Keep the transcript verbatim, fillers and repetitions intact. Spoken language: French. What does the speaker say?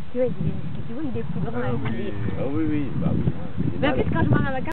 Tu vois, il est, tu vois, il est plus grand Ah là. oui, ah oui, oui, bah oui. Hein, Mais en plus, quand je m'en vais à la